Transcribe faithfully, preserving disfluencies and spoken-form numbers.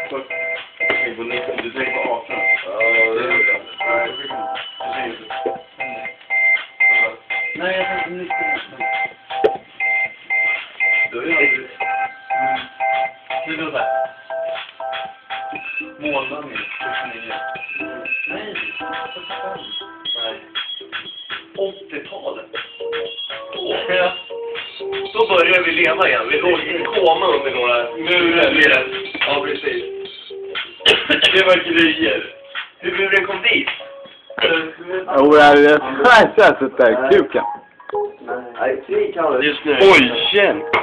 Du tänker på arton? Ja, det är det. Nej, jag tänkte nitton. Då är det. Nu då där. Månaden fyrtionio. Nej, fyrtiofem. Nej. åttiotalet. Ja. Då börjar vi leva igen. Vi låg i koma under några murer. Ja, precis. Det var grejer. Hur muren kom dit? Jo, det är det. Nej, så där kuken. Nej, krig kallar det. Just nu. Oj, känt.